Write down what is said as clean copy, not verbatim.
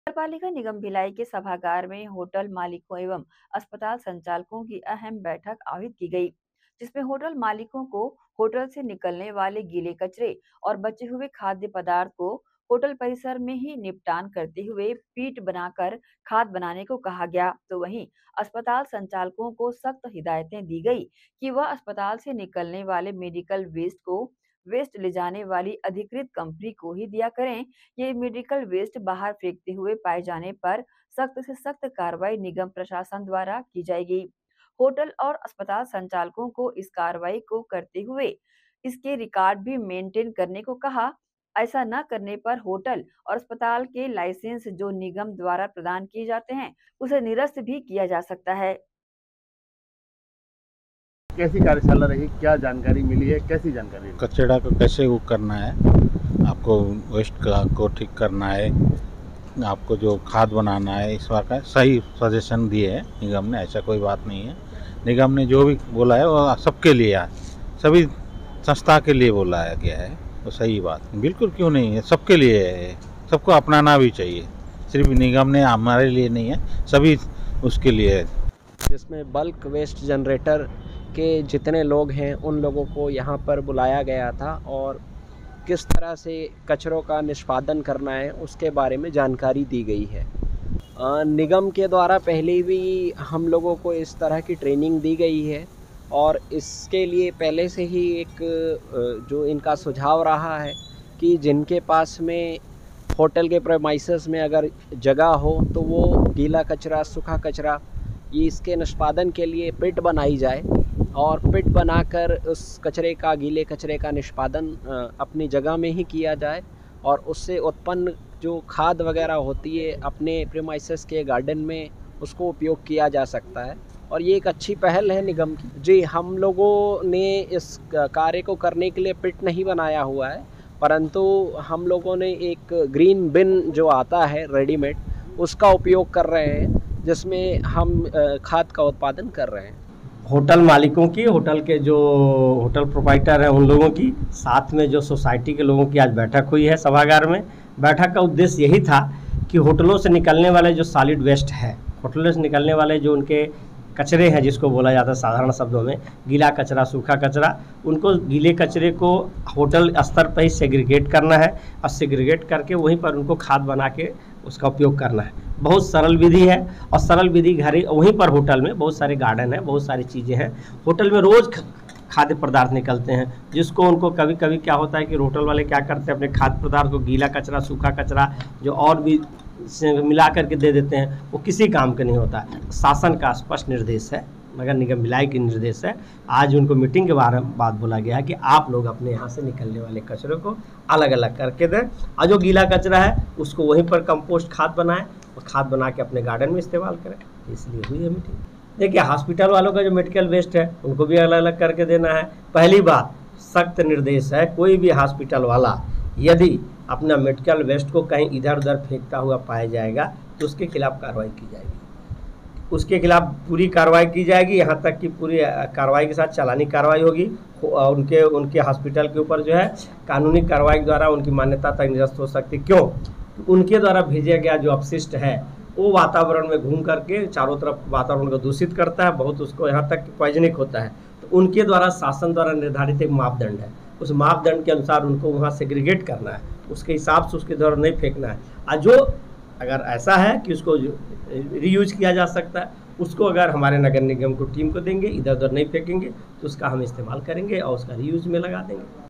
नगरपालिका निगम भिलाई के सभागार में होटल मालिकों एवं अस्पताल संचालकों की अहम बैठक आयोजित की गई, जिसमें होटल मालिकों को होटल से निकलने वाले गीले कचरे और बचे हुए खाद्य पदार्थ को होटल परिसर में ही निपटान करते हुए पीट बनाकर खाद बनाने को कहा गया। तो वहीं अस्पताल संचालकों को सख्त हिदायतें दी गई कि वह अस्पताल से निकलने वाले मेडिकल वेस्ट ले जाने वाली अधिकृत कंपनी को ही दिया करें। ये मेडिकल वेस्ट बाहर फेंकते हुए पाए जाने पर सख्त से सख्त कार्रवाई निगम प्रशासन द्वारा की जाएगी। होटल और अस्पताल संचालकों को इस कार्रवाई को करते हुए इसके रिकॉर्ड भी मेंटेन करने को कहा। ऐसा न करने पर होटल और अस्पताल के लाइसेंस जो निगम द्वारा प्रदान किए जाते हैं, उसे निरस्त भी किया जा सकता है। कैसी कार्यशाला रही, क्या जानकारी मिली है, कैसी जानकारी रही? कचरा को कैसे वो करना है, आपको वेस्ट को ठीक करना है, आपको जो खाद बनाना है, इस बार का सही सजेशन दिए है निगम ने। ऐसा कोई बात नहीं है, निगम ने जो भी बोला है वो सबके लिए है, सभी संस्था के लिए बोला गया है, वो सही बात बिल्कुल क्यों नहीं है, सबके लिए है, सबको अपनाना भी चाहिए। सिर्फ निगम ने हमारे लिए नहीं है, सभी उसके लिए है। जिसमें बल्क वेस्ट जनरेटर के जितने लोग हैं उन लोगों को यहाँ पर बुलाया गया था और किस तरह से कचरों का निष्पादन करना है उसके बारे में जानकारी दी गई है। निगम के द्वारा पहले भी हम लोगों को इस तरह की ट्रेनिंग दी गई है और इसके लिए पहले से ही एक जो इनका सुझाव रहा है कि जिनके पास में होटल के प्रेमाइसेस में अगर जगह हो तो वो गीला कचरा, सूखा कचरा, ये इसके निष्पादन के लिए पिट बनाई जाए और पिट बनाकर उस कचरे का, गीले कचरे का निष्पादन अपनी जगह में ही किया जाए और उससे उत्पन्न जो खाद वगैरह होती है अपने प्रीमाइसेस के गार्डन में उसको उपयोग किया जा सकता है और ये एक अच्छी पहल है निगम की। जी, हम लोगों ने इस कार्य को करने के लिए पिट नहीं बनाया हुआ है, परंतु हम लोगों ने एक ग्रीन बिन जो आता है रेडीमेड, उसका उपयोग कर रहे हैं, जिसमें हम खाद का उत्पादन कर रहे हैं। होटल मालिकों की, होटल के जो होटल प्रोप्राइटर हैं उन लोगों की, साथ में जो सोसाइटी के लोगों की आज बैठक हुई है सभागार में। बैठक का उद्देश्य यही था कि होटलों से निकलने वाले जो सॉलिड वेस्ट है, होटलों से निकलने वाले जो उनके कचरे हैं, जिसको बोला जाता है साधारण शब्दों में गीला कचरा, सूखा कचरा, उनको गीले कचरे को होटल स्तर पर ही सेग्रीगेट करना है और सेग्रीगेट करके वहीं पर उनको खाद बना के उसका उपयोग करना है। बहुत सरल विधि है और सरल विधि घर वहीं पर होटल में बहुत सारे गार्डन हैं, बहुत सारी चीज़ें हैं। होटल में रोज़ खाद्य पदार्थ निकलते हैं, जिसको उनको कभी कभी क्या होता है कि होटल वाले क्या करते हैं, अपने खाद्य पदार्थ को गीला कचरा, सूखा कचरा जो और भी से मिला करके दे देते हैं, वो किसी काम का नहीं होता है। शासन का स्पष्ट निर्देश है, नगर निगम भिलाई की निर्देश है, आज उनको मीटिंग के बाद बोला गया है कि आप लोग अपने यहाँ से निकलने वाले कचरे को अलग अलग करके दें और जो गीला कचरा है उसको वहीं पर कंपोस्ट खाद बनाएं और खाद बना के अपने गार्डन में इस्तेमाल करें। इसलिए हुई है मीटिंग। देखिए, हॉस्पिटल वालों का जो मेडिकल वेस्ट है उनको भी अलग अलग करके देना है। पहली बात, सख्त निर्देश है, कोई भी हॉस्पिटल वाला यदि अपना मेडिकल वेस्ट को कहीं इधर उधर फेंकता हुआ पाया जाएगा तो उसके खिलाफ कार्रवाई की जाएगी, उसके खिलाफ पूरी कार्रवाई की जाएगी, यहाँ तक कि पूरी कार्रवाई के साथ चालानी कार्रवाई होगी। उनके हॉस्पिटल के ऊपर जो है कानूनी कार्रवाई द्वारा उनकी मान्यता तक निरस्त हो सकती। क्यों? तो उनके द्वारा भेजा गया जो अपशिष्ट है वो वातावरण में घूम करके चारों तरफ वातावरण को दूषित करता है, बहुत उसको यहाँ तक पॉइजनिक होता है। तो उनके द्वारा, शासन द्वारा निर्धारित एक मापदंड है, उस मापदंड के अनुसार उनको वहाँ सेग्रीगेट करना है, उसके हिसाब से उसके द्वारा नहीं फेंकना है। और जो अगर ऐसा है कि उसको रीयूज किया जा सकता है, उसको अगर हमारे नगर निगम को टीम को देंगे, इधर उधर नहीं फेंकेंगे, तो उसका हम इस्तेमाल करेंगे और उसका रीयूज में लगा देंगे।